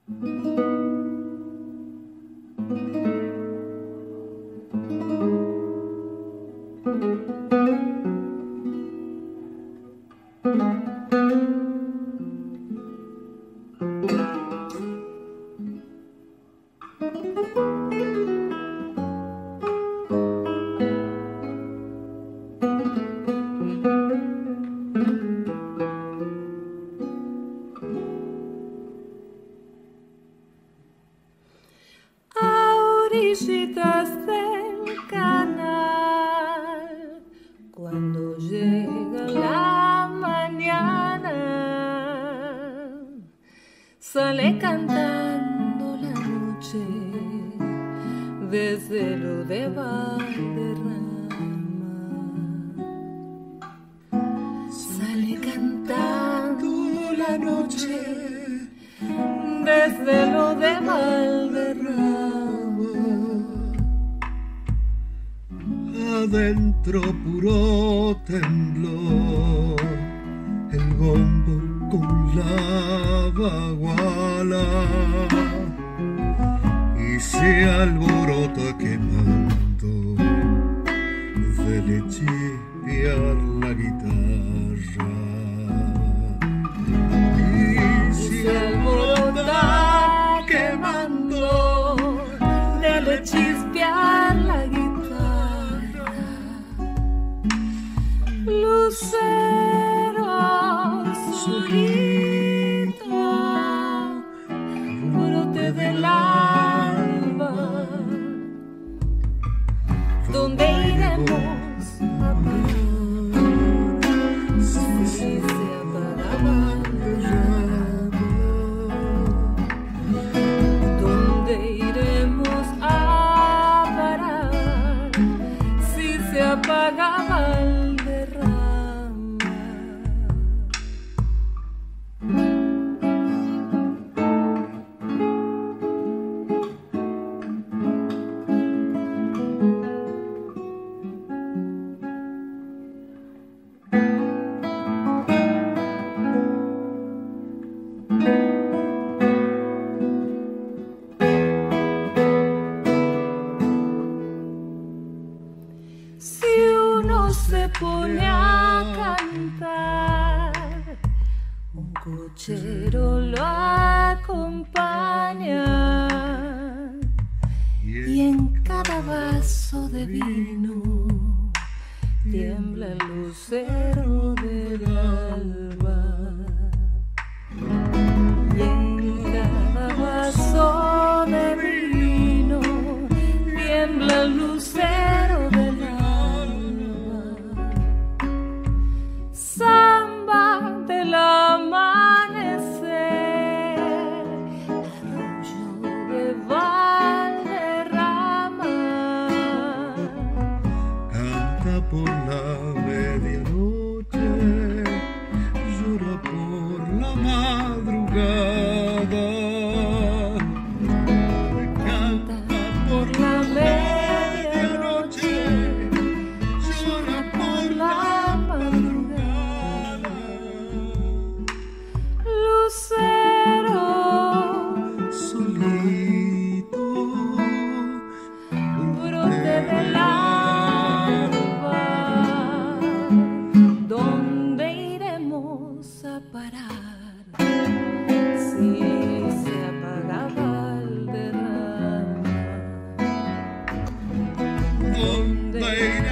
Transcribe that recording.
Orillitas del canal, cuando llega la mañana, sale cantando la noche desde lo de Valderrama. Sale cantando la noche desde lo de Valderrama. Adentro puro temblor, el bombo con la baguala y se alborota quemando de le chispear la guitarra y se alborota quemando de le chispear la guitarra. Lucero solito, brote del alba, ¿dónde iremos a parar si se apagaba la llama? ¿Dónde iremos a parar si se apagaba el pone a cantar, un cochero lo acompaña y en cada vaso de vino tiembla el lucero del alba. Y en cada vaso de vino tiembla el lucero del alba. Samba del amanecer, arroyo de Valderrama, canta por la medianoche, llora por la madrugada, canta por la medianoche, llora por la lucero solito, brote del alba, ¿dónde iremos a parar si se apagaba el derrama? ¿Dónde